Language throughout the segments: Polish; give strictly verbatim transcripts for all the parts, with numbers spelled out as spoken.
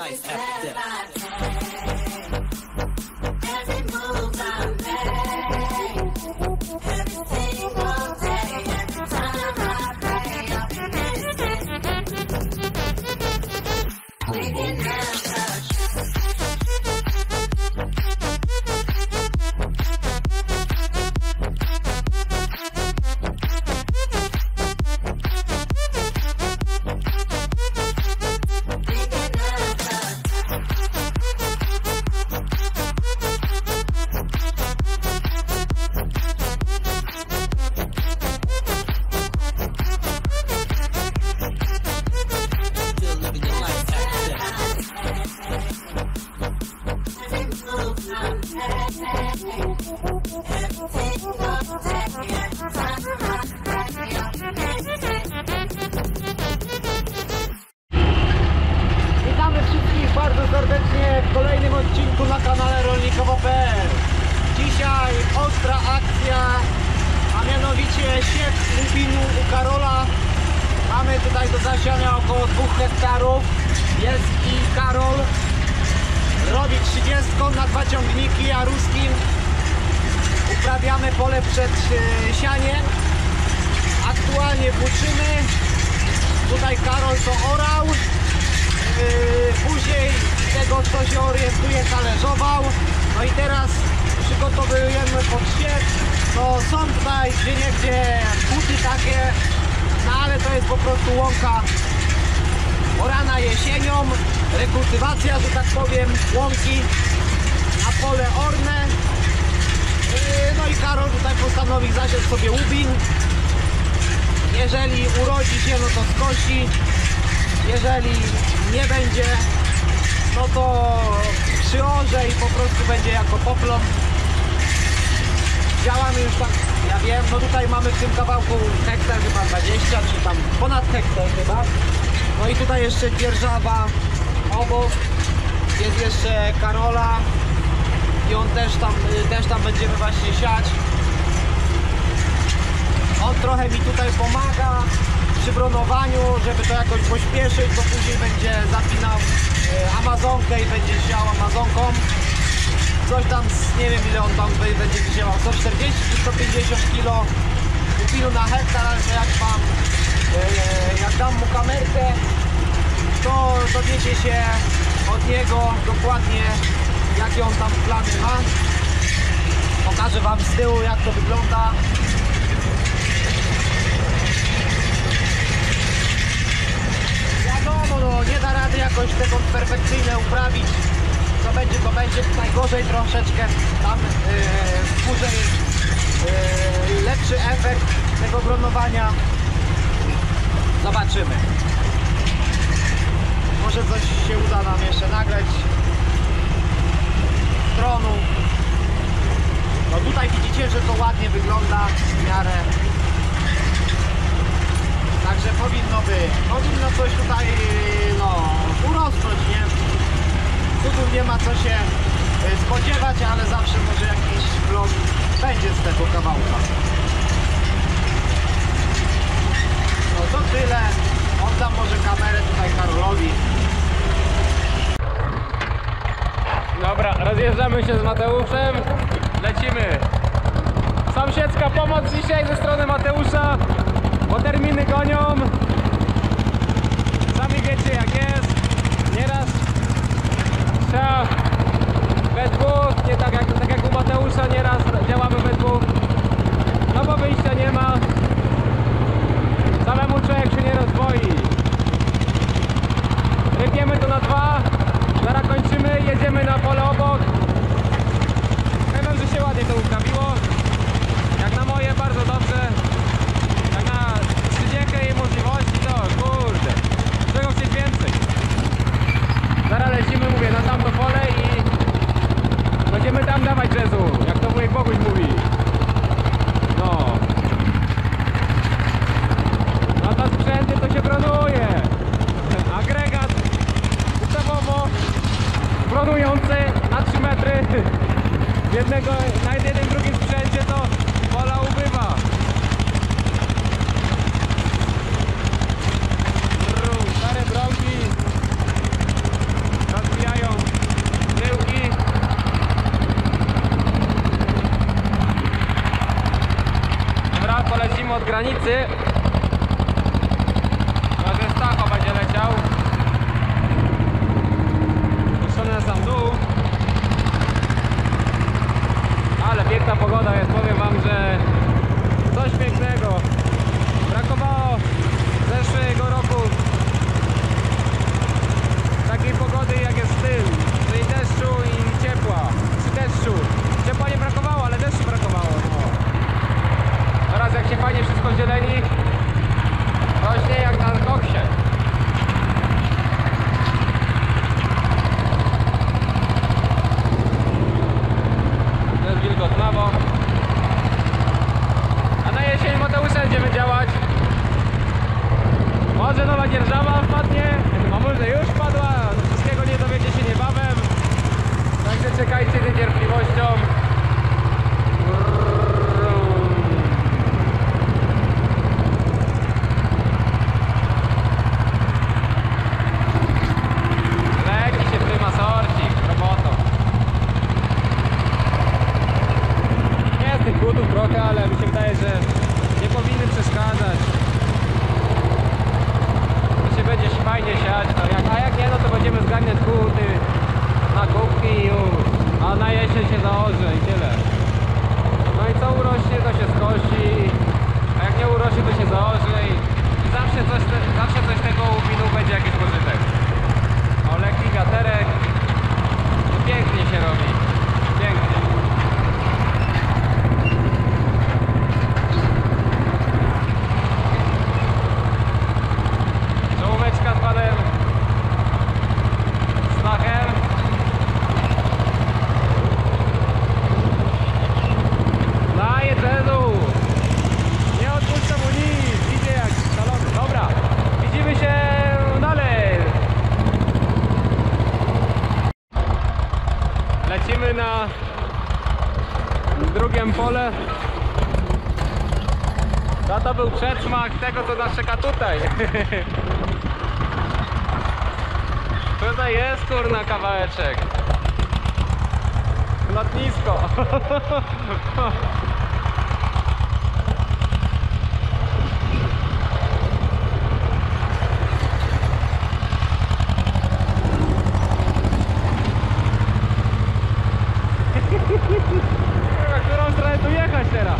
life after death. Witamy wszystkich bardzo serdecznie w kolejnym odcinku na kanale rolnikowo kropka pe el. Dzisiaj ostra akcja, a mianowicie siew lubinu u Karola. Mamy tutaj do zasiania około dwóch hektarów. Jest i Karol. Robi trzydziestką na dwa ciągniki, a ruskim uprawiamy pole przed sianiem. Aktualnie włóczymy. Tutaj Karol to orał. Później tego, kto się orientuje, talerzował. No i teraz przygotowujemy pod siew. No są tutaj gdzieniegdzie buty takie, no ale to jest po prostu łąka orana jesienią. Rekultywacja, że tak powiem, łąki na pole orne. No i Karol tutaj postanowił zasiać sobie łubin. Jeżeli urodzi się, no to skosi. Jeżeli nie będzie, no to przyorze i po prostu będzie jako poplon. Działamy już tak, ja wiem, no tutaj mamy w tym kawałku hektar chyba dwadzieścia, czy tam ponad hektar chyba. No i tutaj jeszcze dzierżawa obok, jest jeszcze Karola i on też tam, też tam będziemy właśnie siać. On trochę mi tutaj pomaga przy bronowaniu, żeby to jakoś pośpieszyć, bo później będzie zapinał amazonkę i będzie siał amazonką. Coś tam, z, nie wiem ile on tam będzie wzięłał, sto czterdzieści czy sto pięćdziesiąt kilo lubinu na hektar, ale jak mam, jak dam mu kamerkę, to dowiecie się od niego dokładnie, jakie on tam plany ma. Pokażę wam z tyłu, jak to wygląda. Wiadomo, no nie da rady jakoś tego perfekcyjnie uprawić. Co będzie, to będzie. Tutaj gorzej troszeczkę, tam yy, w górze jest yy, lepszy efekt tego gronowania. Zobaczymy. Może coś się uda nam jeszcze nagrać z dronu. No tutaj widzicie, że to ładnie wygląda w miarę. Także powinno być, powinno coś tutaj no, urosnąć, nie? Cudów nie ma co się spodziewać, ale zawsze może jakiś vlog będzie z tego kawałka. No to tyle. Oddam może kamerę tutaj Karolowi. Dobra, rozjeżdżamy się z Mateuszem. Lecimy. Sąsiedzka pomoc dzisiaj ze strony Mateusza, bo terminy gonią. Sami wiecie jak jest. Nieraz trzeba we dwóch, nie tak jak, tak jak u Mateusza, nieraz działamy we dwóch. No bo wyjścia nie ma. Samemu człowiek się nie rozwoi. Rypiemy to na dwa. Zaraz kończymy, jedziemy na pole obok. Powiem, że się ładnie to uprawiło. Jak na moje bardzo dobrze. Jak na trzydziekę jej możliwości, to kurde. Czego chcieć więcej. Zaraz lecimy, mówię, na tamto pole i będziemy tam dawać jazzu, jak to wujek Boguś mówi. No. Na te sprzęty to się bronuje. Agregat ustawowo bronujący na trzy metry. Jednego, na jednym drugim sprzęcie to pola ubywa. Stare bronki. granicy. Chyba, że Stacho będzie leciał. Puszczony na sam dół. Ale piękna pogoda jest, powiem wam, że coś pięknego. Brakowało zeszłego roku takiej pogody jak jest w tym, czyli deszczu i ciepła. Przy deszczu. Ciepła nie brakowało, ale deszczu brakowało. No. Teraz jak się fajnie wszystko zieleni, rośnie jak na koksie. To jest wilgotnawo. A na jesień Mateusze będziemy działać. Może nowa dzierżawa wpadnie, a może już wpadła. Wszystkiego nie dowiecie się niebawem. Także czekajcie z niecierpliwością. Leci się prymasorcik, robotą. Jest tych kłódów trochę, ale mi się wydaje, że nie powinny przeszkadzać. To się będzie fajnie siać, to jak, a jak nie, no to będziemy zgarniać kłódy na kubki i już. A na jesień się zaorze i tyle. No i co urośnie, to się skosi, a jak nie urośnie, to się zaorze i zawsze coś, te, zawsze coś z tego winu będzie jakiś pożytek. O, lekki wiaterek, to pięknie się robi, pięknie. Czołóweczka z panem Stachem. Daję celu! Nie odpuszczam mu nic! Idzie jak szalony. Dobra, widzimy się dalej! Lecimy na drugiem pole. To, to był przedsmak tego, co nas czeka tutaj. Tutaj jest kurna kawałeczek. Lotnisko. W którą stronę tu jechać teraz?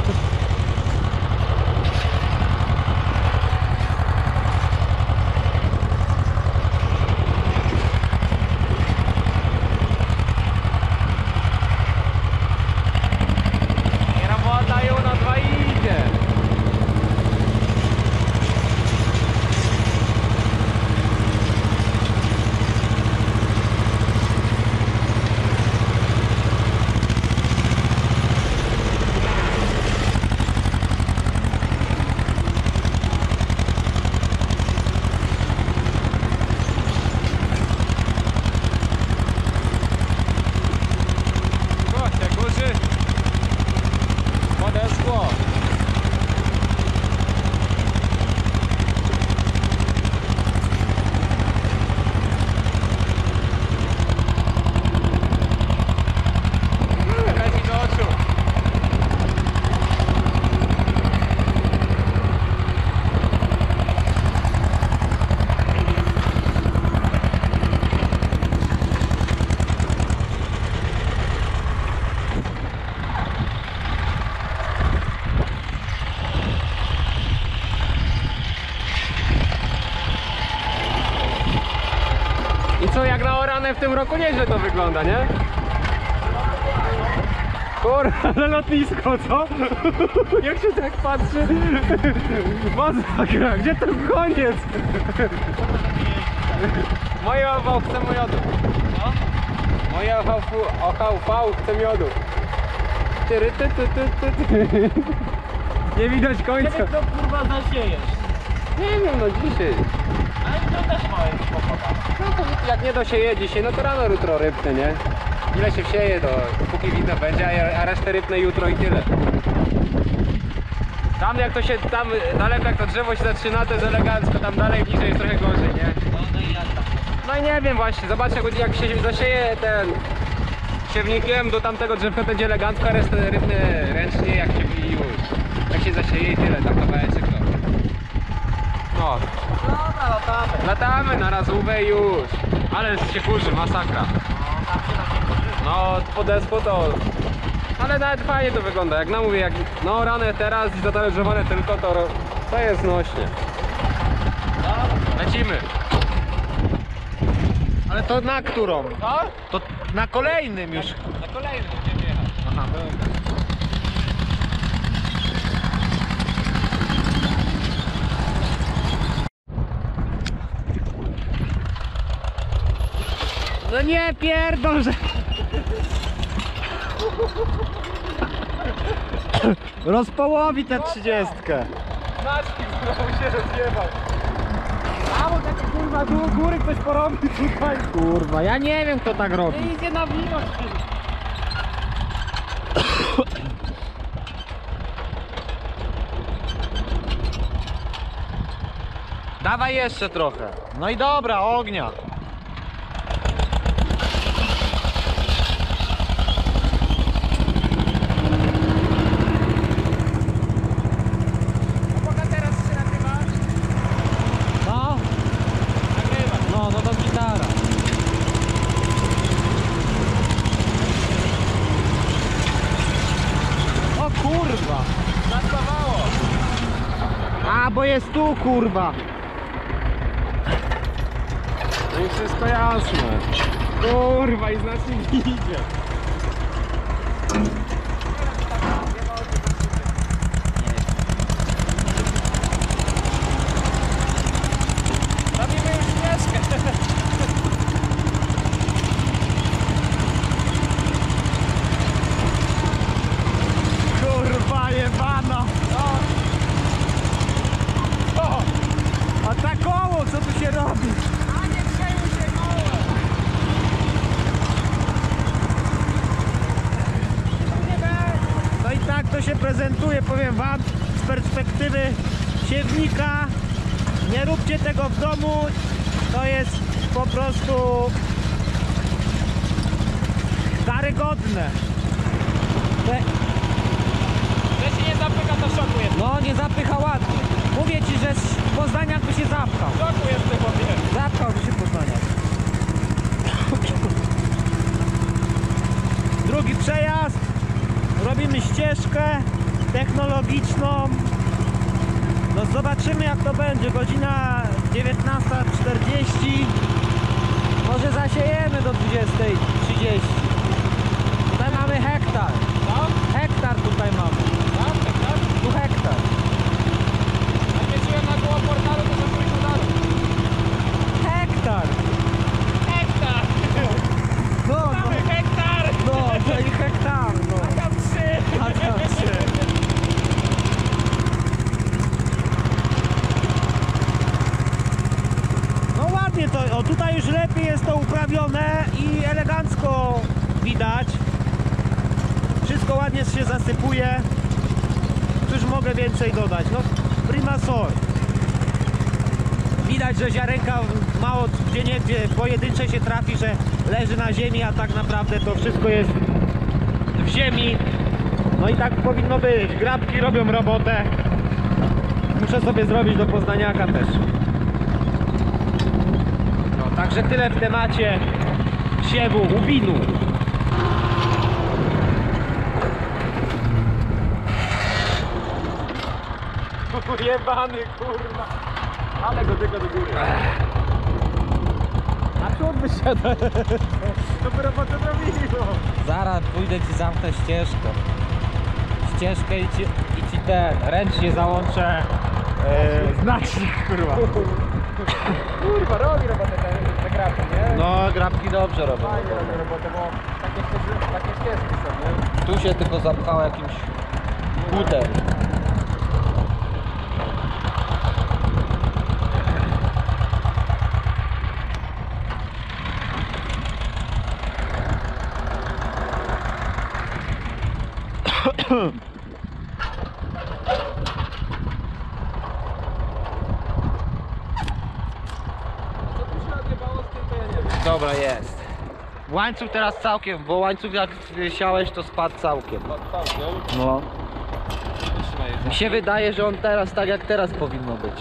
Co, jak na orane w tym roku nieźle to wygląda, nie? Kurwa, ale lotnisko, co? Jak się tak patrzy? Masakra, gdzie to koniec? Moje O V chce miodu. No? Moje O V chce miodu. Tyry, ty, ty, ty, ty. Nie widać końca. Kiedy to kurwa zasiejesz? Nie wiem, no dzisiaj. Ale to też małe pogoda. No to jak nie dosieje dzisiaj, no to rano jutro rybne, nie? Ile się wsieje, to póki widno będzie, a resztę rybne jutro i tyle. Tam jak to się, tam daleko jak to drzewo się zaczyna, to jest elegancko, tam dalej bliżej jest trochę gorzej, nie? No, no i jak tam? No i nie wiem właśnie, zobacz jak, jak się zasieje ten siewnikiem do tamtego drzewka, to będzie elegancko, a resztę rybne ręcznie jak się i już. Tak się zasieje i tyle, tak kawałeczek to. No, Dobra, latamy. latamy na razówę i już. Ale się kurzy, masakra. No, tam się na mnie korzysta. No, po despo to... Ale nawet fajnie to wygląda, jak na mówię, jak no rane teraz i zatalerzowane tylko, to, to jest nośnie. Lecimy. Ale to na którą? No? To na kolejnym już. Na kolejny będziemy jechać. Aha, dobra. No nie pierdol, że... Rozpołowi tę trzydziestkę. Znaczki znowu się rozjebał. A bo takie kurwa gó- góry ktoś porobi tutaj. Kurwa, ja nie wiem kto tak robi. Nie idzie na wino. Dawaj jeszcze trochę. No i dobra, ognia. Poka teraz się nagrywa. No, Nagrywa. no, no to gitara. O kurwa. Zastawało. A, bo jest tu kurwa. No i wszystko jasne. Kurwa i znacznik idzie. Robimy już ścieżkę. Kurwa jebana. O! A ta koło, co tu się robi? A nie przejmuj się kołem. Nie będzie. No i tak to się prezentuje, powiem wam, z perspektywy siewnika. Nie róbcie tego w domu, to jest po prostu karygodne. Te, Że się nie zapyka, to szoku jest. no nie zapycha ładnie. Mówię ci, że z Poznaniak by się zapchał. Szoku jest w tym obie. Zapchał by się Poznaniak. Drugi przejazd. Robimy ścieżkę technologiczną. No zobaczymy jak to będzie. Godzina dziewiętnasta czterdzieści. Może zasiejemy do dwudziestej trzydzieści. Tutaj mamy hektar. No? Hektar tutaj mamy. Tak, tak, tak. Tu hektar. Naświeciłem na koło portalu, to żeby pójść dalej. Hektar. Hektar! No, no, Mamy hektar! no, to i hektar. No. A tam trzy! A tam trzy. No ładnie to, o tutaj już lepiej jest to uprawione i elegancko widać. Wszystko ładnie się zasypuje. Cóż mogę więcej dodać? No prima sort. Widać, że ziarenka mało gdzie nie gdzie pojedyncze się trafi, że leży na ziemi, a tak naprawdę to wszystko jest w ziemi. No i tak powinno być. Grabki robią robotę. Muszę sobie zrobić do Poznaniaka też. No, także tyle w temacie siewu, ubinu. Jebany, kurwa! Ale go tylko do góry. A tu wysiada. To robotę zrobiło. Zaraz pójdę ci zamknąć ścieżkę. Ścieżkę i ci, i ci ten ręcznie załączę e, znacznik, kurwa. Kurwa, robi robotę te, te grafy, nie? No, grabki dobrze robią. Fajnie robi robotę, bo takie, ścieżki- takie ścieżki są, nie? Tu się tylko zapchało jakimś butem. Co tu się odjebało z tym, to ja nie wiem. Dobra, jest. Łańcuch teraz całkiem, bo łańcuch jak siałeś to spadł całkiem. Całkiem. No. Wytrzymaj. Mi się wydaje, że on teraz tak jak teraz powinno być.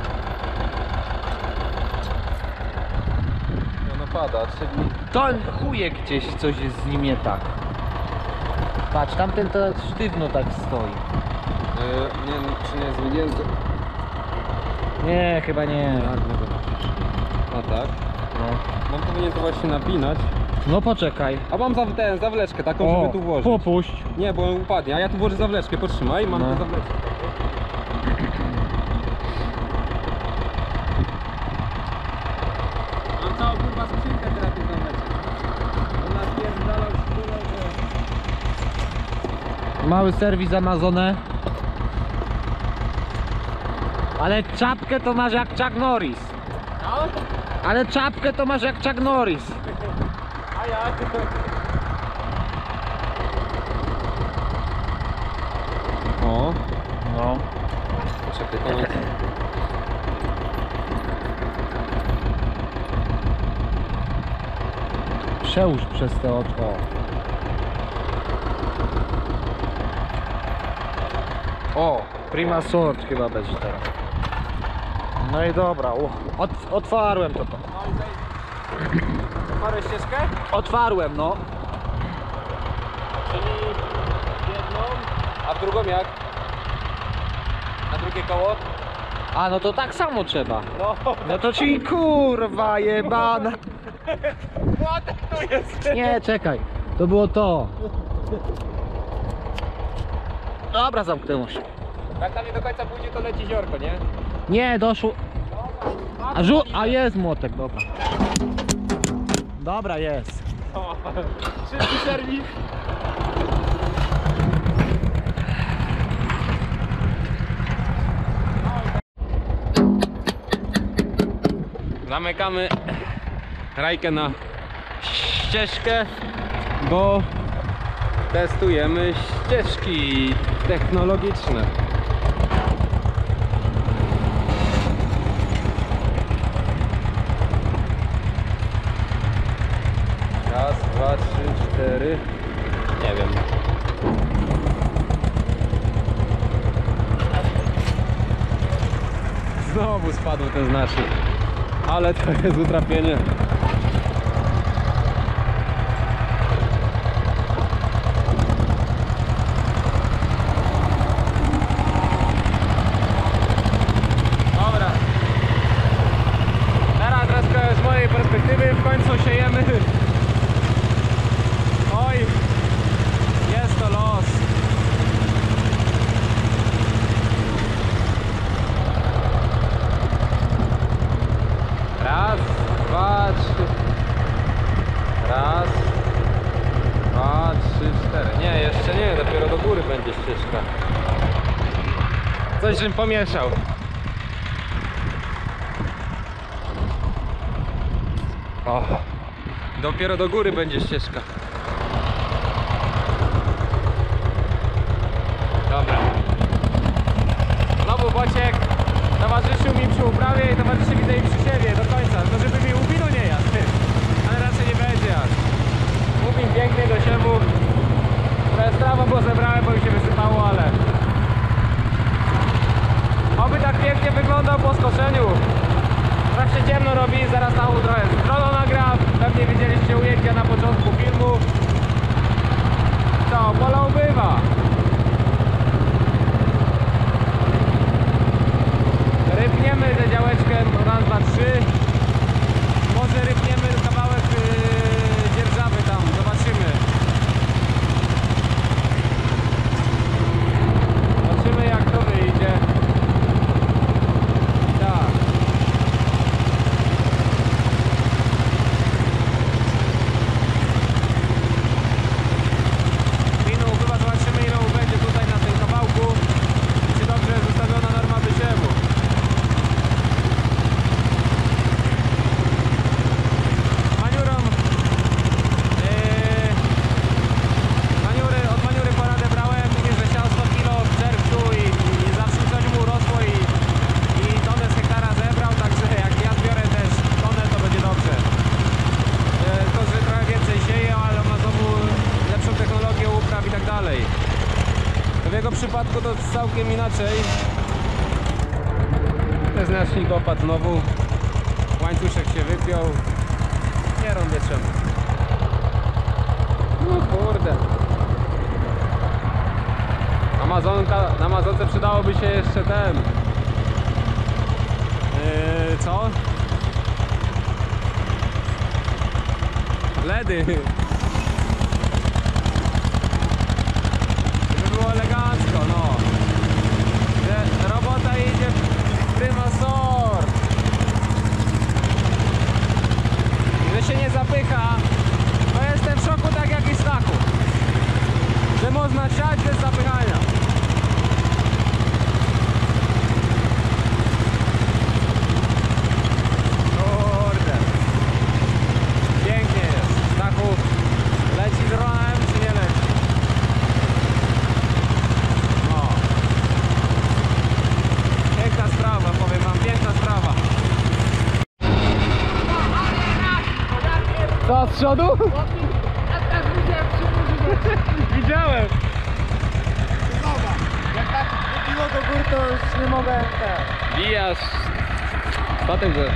No, no pada, czyli... To chujek gdzieś coś jest z nim nie tak. Patrz, tamten to sztywno tak stoi. Yy, nie wiem, czy nie jest wygięty. Nie, chyba nie. A tak? No, Mam powinien to właśnie napinać. no poczekaj. A mam za, ten, zawleczkę taką, żeby tu włożyć. popuść. Nie, bo on upadnie, a ja tu włożę zawleczkę, potrzymaj, mam No. tę zawleczkę. Mam całą kurwa skrzynkę teraz tych zawleczek. Ona spierdalał szkółę, że... Mały serwis Amazonę. Ale czapkę to masz jak Chuck Norris. No? Ale czapkę to masz jak Chuck Norris. A jak? O, No. czekaj, to jest... Przełóż przez te oczko. O, prima sort chyba będzie teraz. No i dobra, u, ot, otwarłem to. to. No i zejdź. Parę ścieżkę? Otwarłem, no. Czyli jedną, a drugą jak? Na drugie koło? A no to tak samo trzeba. No, No to ci kurwa jebana. młotek tu jest! Nie, czekaj. To było to. Dobra, zamknęło się. Jak tam nie do końca pójdzie, to leci ziorko, nie? Nie, doszło. A, żu a jest młotek, dobra. Dobra, jest. O, szybki serwis. Zamykamy rajkę na ścieżkę, bo testujemy ścieżki technologiczne. Raz, dwa, trzy, cztery. Nie wiem. Znowu spadł ten znacznik. Ale to jest utrapienie. Dobra. Teraz troszkę z mojej perspektywy w końcu siejemy. Oj, jest to los. Raz, dwa, trzy. Raz, dwa, trzy, cztery. Nie, jeszcze nie, dopiero do góry będzie ścieżka. Coś żem pomieszał. O, dopiero do góry będzie ścieżka. Dobra. Znowu Bociek towarzyszył mi przy uprawie i towarzyszy widzę i przy siebie do końca. To żeby mi łupinu nie jadł, ale raczej nie będzie jadł. Łupin piękny do siewu. Trochę strawą go zebrałem, bo już się wysypało, ale oby tak pięknie wyglądał po skoszeniu. Teraz się ciemno robi, zaraz na trochę z dronu nagram. Pewnie widzieliście ujęcia na początku filmu. Co, pola ubywa. Rypniemy tę działeczkę raz, dwa, trzy. Może rypniemy kawałek yy, dzierżawy tam, zobaczymy. Zobaczymy jak to wyjdzie. Tak. środku to całkiem inaczej. Ten znacznik opadł znowu. Łańcuszek się wypiął. Nie rąbię czemu. No kurde. Amazonka, na Amazonce przydałoby się jeszcze ten. Yy, co? Ledy. Żeby było elegancko, no. Że robota idzie prima sort. Że się nie zapycha. To jestem w szoku tak jak i Stachu. Że można siać bez zapychania. Kurde. Pięknie jest. Stachu leci dronem czy nie leci? No. Piękna sprawa, powiem wam, piękna sprawa. Co, z przodu? Widziałem. Znowa. Jak tak wybiło do góry, to już nie mogę... Bijasz. Potem, że...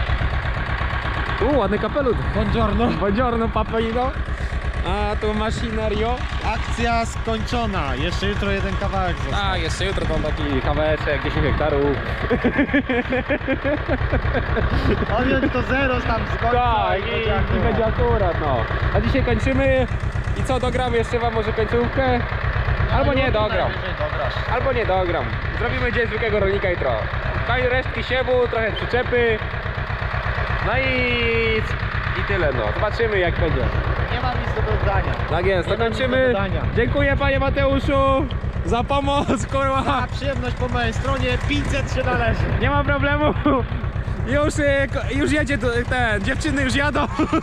U, ładny kapelut. Buongiorno. Buongiorno, papino. A tu maszynerio. Akcja skończona. Jeszcze jutro jeden kawałek został. A, jeszcze jutro tam taki kawałeczek, dziesięć hektarów. Odjąć to zero tam z końca. Tak, i, i będzie akurat, no. A dzisiaj kończymy. I co, dogram jeszcze wam może końcówkę? Albo nie dogram. Albo nie dogram. Zrobimy dzień zwykłego rolnika jutro. Koniec resztki siewu, trochę przyczepy. No i... I tyle, no. Zobaczymy jak będzie. Nie mam nic do dodania. Tak jest, to Nie ma nic do kończymy. dodania. Dziękuję panie Mateuszu za pomoc, kurwa. Za przyjemność po mojej stronie, pięćset się należy. Nie ma problemu. Już, e, ko- już jedzie tu- ten, dziewczyny już jadą.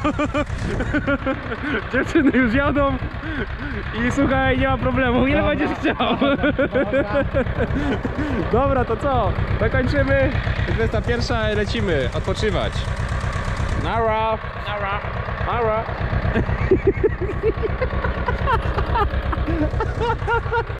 Dziewczyny już jadą. I słuchaj, nie ma problemu. Ile Dobra, będziesz chciał? dobra. Dobra, to co? To kończymy. dwudziesta pierwsza, lecimy odpoczywać. Nara. Nara. Nara.